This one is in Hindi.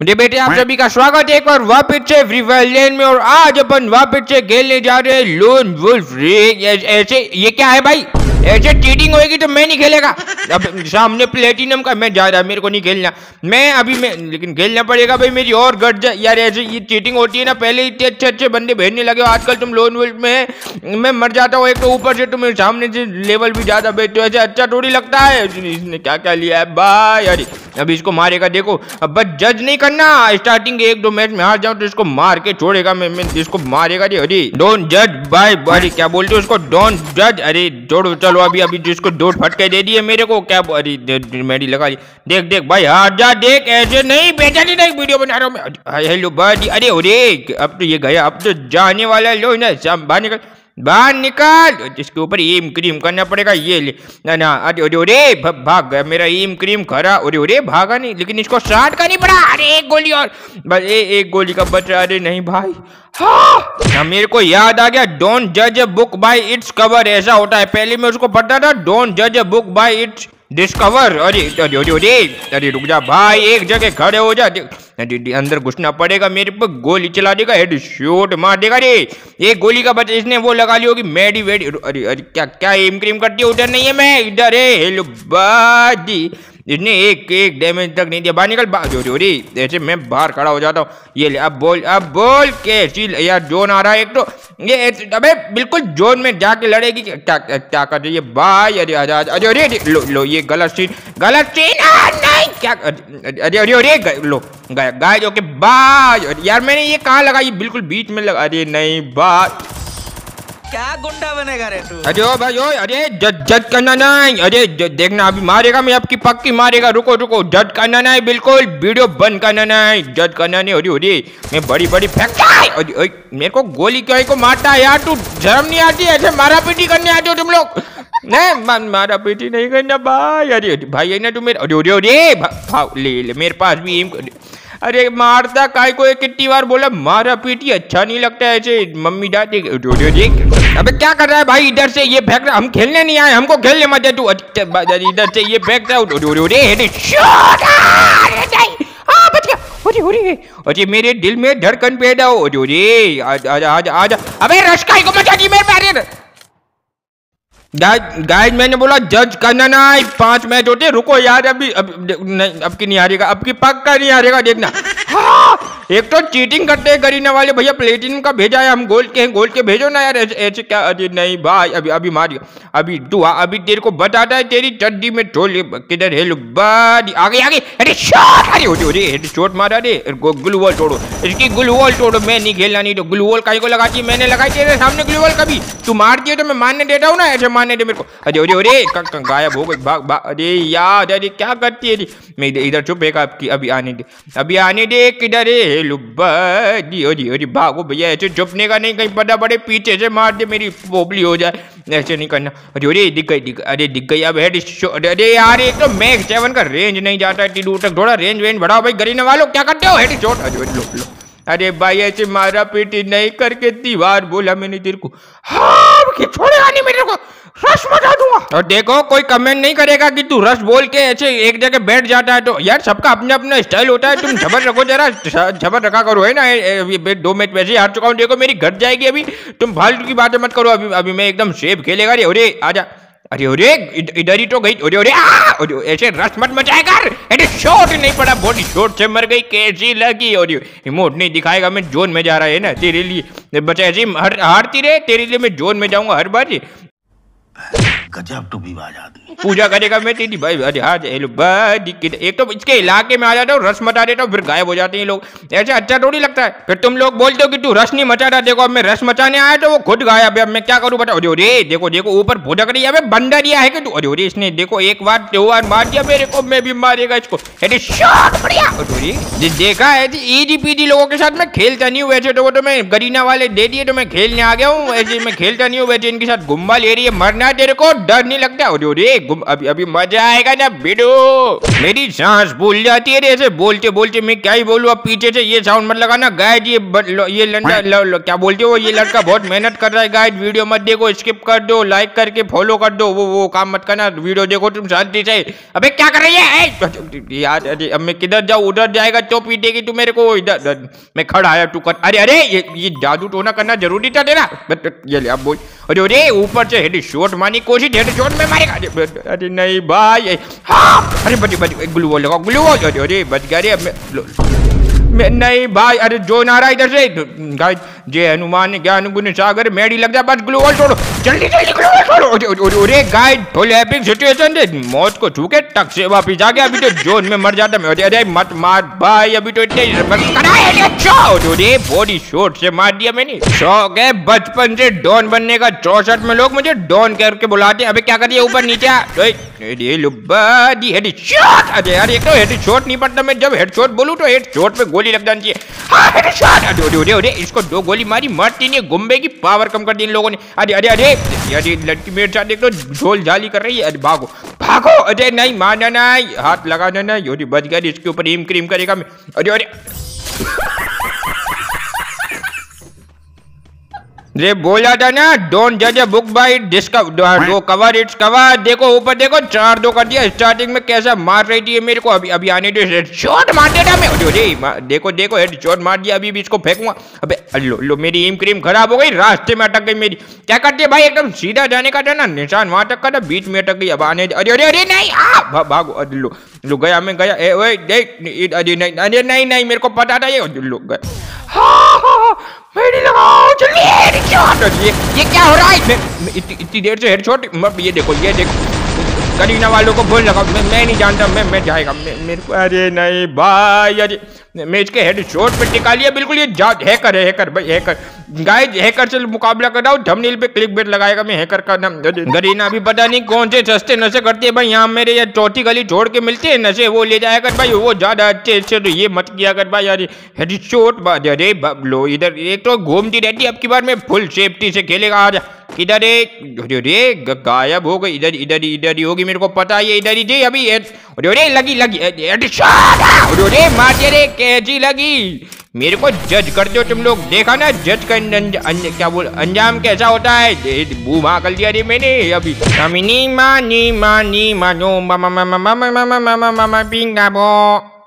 मेरे बेटे आप सभी का स्वागत है एक बार वापस से फ्री फायर लैंड में। और आज अपन वापस से खेलने जा रहे हैं लोन वुल्फ। ऐसे ये क्या है भाई? ऐसे चीटिंग होगी तो मैं नहीं खेलेगा। अब सामने प्लेटिनम का मैं जा रहा, मेरे को नहीं खेलना। लेकिन खेलना पड़ेगा भाई, मेरी और गट जा यार। ऐसे ये चीटिंग होती है ना, पहले इतने अच्छे अच्छे बंदे भेजने लगे हो, आजकल तुम लोन वुल्फ में मैं मर जाता हूँ। एक तो ऊपर से तुम सामने से लेवल भी ज्यादा भेजते हो, ऐसे अच्छा थोड़ी लगता है। इसने क्या क्या लिया है भाई? अरे अभी इसको मारेगा देखो। अब बस जज नहीं करना, स्टार्टिंग एक दो मैच में हार जाऊं तो इसको मार के छोड़ेगा। मैं इसको मारेगा। अरे डोंट जज भाई। अरे क्या बोलते हो उसको? डोंट जज। अरे छोड़ो, चलो अभी अभी जिसको दो फटके दे दिए मेरे को। क्या अरे मेडी लगा ली। देख देख भाई, हार जा। देख ऐसे नहीं बेचैनी नहीं, वीडियो बना रहा हूँ मैं। हेलो भाई। अरे अब तो ये गया, अब तो जाने वाला। लो ना बाहर निकाल। इसके ऊपर ईम क्रीम करना पड़ेगा। ये ले ना। अरे भाग गया मेरा ईम क्रीम खरा। अरे भागा नहीं, लेकिन इसको शॉट का नहीं पड़ा। अरे एक गोली और बस, एक गोली का बच रहा। अरे नहीं भाई। हाँ मेरे को याद आ गया, डोंट जज a book by its cover. ऐसा होता है, पहले मैं उसको पढ़ता था, डोंट जज a book by its discover. अरे रुक जा भाई, एक जगह खड़े हो जा। अंदर घुसना पड़ेगा, मेरे पर गोली चला देगा, हेड शॉट मार देगा। रे एक गोली का बच्चा इसने वो लगा ली होगी, मेडी वेडी। अरे क्या क्या एम क्रीम करती है? उधर नहीं है, मैं इधर है। हेलो बाजी, इसने एक डैमेज तक नहीं दिया। बाहर निकल। ऐसे मैं बाहर खड़ा हो जाता हूँ। ये ले, अब बोल कैसी यार। जोन आ रहा है एक तो। ये अबे बिल्कुल जोन में जाके लड़ेगी। क्या कर रही है भाई? अरे लो ये गलत सीन नहीं। क्या अरे लो गाय जो के भाई। यार मैंने ये कहाँ लगाई? बिल्कुल बीच में लगा। अरे नहीं भाई, क्या गुंडा बनेगा रे तू? अरे ओ भाई, अरे जज करना नहीं। अरे देखना अभी मारेगा, मैं आपकी पक्की मारेगा। रुको जज करना नहीं, बिल्कुल वीडियो बंद करना नहीं, जज करना नहीं। अरे मैं बड़ी फेंकता है। मेरे को गोली क्यों को मारता है यार? तू शर्म नहीं आती? ऐसे मारा पीटी करने आते हो तुम लोग? नहीं मारा पीटी नहीं करना भाई। अरे भाई है ना तुम मेरे। अरे ले मेरे पास भी। अरे मारता काय को? कितनी बार बोला मारा पीटी अच्छा नहीं लगता है ऐसे, मम्मी डांटे। अबे क्या कर रहा है भाई? इधर से ये फेंक रहा। हम खेलने नहीं आए, हमको खेलने मत दे तू। इधर से ये फेंक रहा है। अरे मेरे दिल में धड़कन पैदा हो। आजा। अबे रश्काई को मचा दी मेरे पैर। गाइस मैंने बोला जज करना नहीं। 5 मैच होते। रुको यार, अब की नहीं हारेगा, अब की पक्का नहीं हारेगा, देखना। हाँ, एक तो चीटिंग करते हैं गरीना वाले भैया। प्लेटिनम का भेजा है, हम गोल्ड के भेजो ना यार। ऐसे क्या? अरे नहीं भाई, अभी मार। अभी तू अभी तेरे को बताता है, तेरी चड्डी में टोल किधर है? आगे। अरे शॉट। अरे हेड शॉट मारा। रे ग्लू वॉल तोड़ो, इसकी ग्लू वॉल तोड़ो। मैं नहीं खेलना, नहीं तो ग्लू वॉल काहे को लगाती? मैंने लगाई तेरे सामने ग्लू वॉल। कभी तू मारती है तो मैं मारने देता हूँ ना, ऐसे मारने दे मेरे को। अरे गायब हो गई। भाग। अरे यार, अरे क्या करती है? मैं इधर छुपेगा। अभी आने दे। किधर है? अरे भागो भैया, ऐसे छुपने का नहीं, कहीं पता पड़े पीछे से मार दे, मेरी पोपली हो जाए। ऐसे नहीं करना। अरे दिख गई। अब हेड शॉट। अरे यार, एक तो मैक्स 7 का रेंज नहीं जाता है दूर तक। थोड़ा रेंज बढ़ाओ भाई। गरीना वालों क्या करते हो? Head shot. लो। अरे भाई ऐसे मारा पीटी नहीं करके, दीवार बोला मैंने तेरे को। हाँ छोड़ेगा नहीं मेरे को, रश मचा दूंगा। और देखो कोई कमेंट नहीं करेगा कि तू रश बोल के ऐसे एक जगह बैठ जाता है। तो यार सबका अपना स्टाइल होता है। तुम झबर रखो, जरा झबर रखा करो, है ना। 2 मैच वैसे हार चुका हूँ। देखो मेरी घट जाएगी अभी। तुम फालतू की बातें मत करो। अभी मैं एकदम सेफ खेलेगा। अरे आजा। अरे इधर ही तो गई। अरे ऐसे रस मत मचाए कर। अरे शॉट नहीं पड़ा, बॉडी शॉट से मर गई। कैसी लगी? और इमोट नहीं दिखाएगा, मैं जोन में जा रहा है ना तेरे लिए। बच्चा ऐसे हारती रहे, तेरे लिए मैं जोन में जाऊंगा हर बार। गजब टू भी बाज आदमी। पूजा करेगा मैं तेरी भाई। अरे हाँ एक तो इसके इलाके में आ जाता हूँ, रस मचा देता हूँ, फिर गायब हो जाते हैं लोग। ऐसे अच्छा थोड़ी लगता है। फिर तुम लोग बोलते हो कि तू रस नहीं मचा रहा। देखो अब मैं रस मचाने आया तो वो खुद गायब है। अब मैं क्या करूँ बताओ? अरे देखो ऊपर भुटक रही है। बंदा दिया है कि तू? अरे इसने देखो एक बार 2 बार मार दिया मेरे को, मैं भी मारेगा इसको। अरे शॉट बढ़िया। देखा है ईडी पीडी लोगों के साथ मैं खेलता नहीं हूँ। वैसे तो वो तो मैं गरीना वाले दे दिए तो मैं खेलने आ गया हूँ। ऐसे मैं खेलता नहीं हूँ। वैसे इनके साथ गुम्बा ले रही है, मरना है तेरे को। डर नहीं लगता? अरे अभी अभी मजा आएगा ना बिडू। मेरी सांस भूल जाती है रे ऐसे बोलते बोलते। मैं क्या ही बोलूँ अब, पीछे से ये साउंड मत लगाना गाइज। ये लंडा क्या बोलते हो, ये लड़का बहुत मेहनत कर रहा है गाइज। वीडियो मत देखो, स्किप कर दो, लाइक करके फॉलो कर दो, वो काम मत करना। वीडियो देखो तुम शांति से। अबे क्या कर रही है यार? अरे अब मैं किधर जाऊँ? उधर जाएगा तो पीटेगी तू मेरे को। इधर मैं खड़ा आया तू कर। अरे ये जादू टोना करना जरूरी था तेरा। ये ले अब बोल। अरे ऊपर से हेड शॉट मारने की कोशिश, हेड शॉट में मारेगा। अरे नहीं भाई, हाँ अरे बच ग्लू वॉल लगाओ, ग्लू वॉल। अरे बच गया रे। अब मैं नहीं भाई। अरे जो ना रहा इधर से गाइस। जय हनुमान ज्ञान गुण सागर, मेडी लग जा, बस ग्लू वॉल छोड़ो जल्दी जल्दी, ग्लू वॉल छोड़ो। अरे गाइस फुल एपिक सिचुएशन है, मौत को छू के टक से वापिस आ गया। अभी तो जोन में मर जाता मैं। अरे मत मार भाई, अभी तो इतने अरे बॉडी शॉट से मार दिया मैंने। शौक है बचपन से डॉन बनने का। 64 में लोग मुझे डॉन करके बुलाते। अबे क्या करिए ऊपर नीचे। अरे यार एक तो हेड शॉट नहीं पड़ता। मैं जब हेड शॉट बोलूं तो हेड शॉट पे गोली लग जानी चाहिए। हाँ हेड शॉट। अरे इसको 2 गोली मारी, मरती नहीं। गुम्बे की पावर कम कर दी इन लोगों ने। अरे लड़की मेरे साथ देख लो झोल झाली कर रही है। अरे भागो भागो। अरे नहीं मारना नहीं, हाथ लगाना नहीं। योरी बच गया, इसके ऊपर हिम क्रीम करेगा मैं। अरे रे बोला था ना, डोंट जज a book by its cover its cover. देखो ऊपर देखो, 4-2 कर दिया। स्टार्टिंग में कैसा मार रही थी मेरे को। अभी आने दे, हेड शॉट मार देता मैं। अरे देखो हेड शॉट मार दिया। अभी इसको फेंकूंगा। अबे लो मेरी एम क्रीम खराब हो गई, रास्ते में अटक गई मेरी। क्या करते भाई, एकदम सीधा जाने का था ना, निशान वहां तक का था, बीच में अटक गई। अब आने अरे नहीं भागो। लो गया मैं गया। अरे नहीं मेरे को पता था ये। लो गया। मेरी लगाओ जल्दी। ये क्या हो रहा है? मैं इतनी देर से हेडशॉट। ये देखो करीना वालों को बोल लगा। मैं नहीं जानता, मैं जाएगा मेरे को। अरे नहीं भाई, अरे मैं इसके हेड शॉट पे टिका लिया बिल्कुल। ये हैकर है, हैकर भाई, हैकर गाइस। हैकर से मुकाबला कर रहा हूँ। थंबनेल पे क्लिक बेट लगाएगा मैं हैकर का नाम। गरीना भी पता नहीं कौन से सस्ते नशे करते हैं भाई। यहाँ मेरे ये चौथी गली छोड़ के मिलते हैं नशे, वो ले जाया कर भाई। वो ज्यादा अच्छे तो ये मत किया कर भाई। अरे हेड शॉट। अरे लो इधर एक तो घूमती रहती है। अब की बार मैं फुल सेफ्टी से खेलेगा। आ जा किधर है? गायब हो गई। इधर ही होगी, मेरे को पता है ये इधर ही थी अभी। लगी मार रे, कैसी लगी? मेरे को जज करते हो तुम लोग, देखा ना जज का क्या बोल अंजाम कैसा होता है। बूमा कर दिया रे मैंने अभी। मानी मानो पिंगा बो।